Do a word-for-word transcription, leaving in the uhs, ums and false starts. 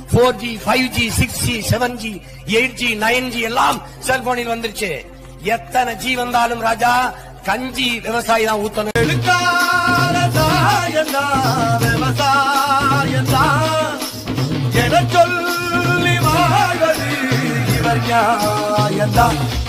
போர் G five G six G seven G eight G nine G எல்லாம் செல்போனில் வந்துருச்சு. எத்தனை ஜி வந்தாலும் ராஜா கஞ்சி விவசாயி தான் ஊத்தணும். விவசாயம் சொல்லி வாழ்வது இவர் நியாயம்தான்.